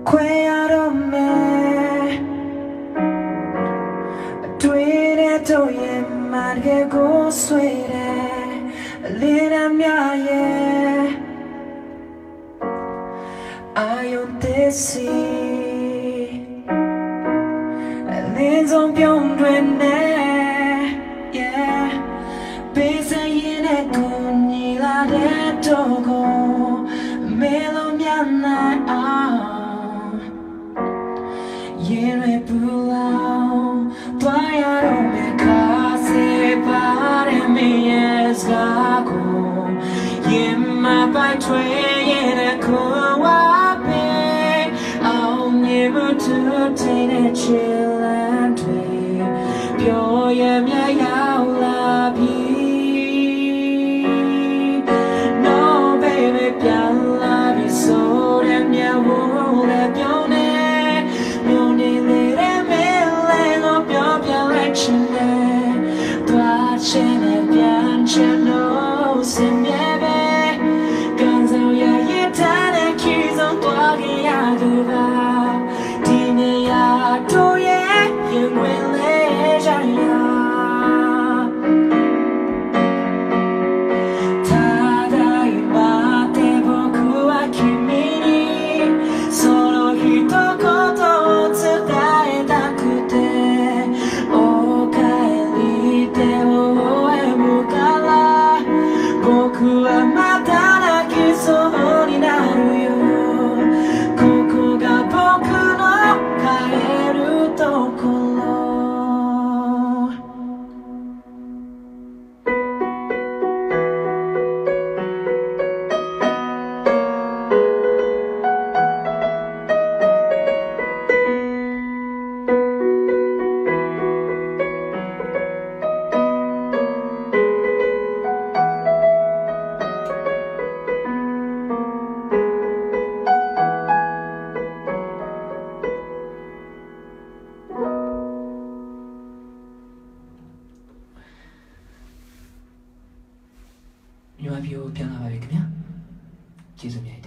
Cuérdame, tú eres todo y más que gozo eres, lina mía ye, hay un tesi, linzong byong duene, yeah, pesa yene kuni la de togo, melo mía na. Yere pulau, tuaya me case para mi esgago. Yema pai tue yere kuape, au nimu tu tene chilantwe, pyo yemya yao la pi. No baby pya la bi so dem ya wo le pyo ne. Piacere, piacciono se nieve, canzao ya yetane chiso tuagi aduva, dine ya toye yenwele jaya. Tadaima te boku wa kimi ni solo hitokoto o tsudaetakute.မြန်မာပြည်ကိုပြန်လာပါပြီခင်ဗျာကျေးဇူးများ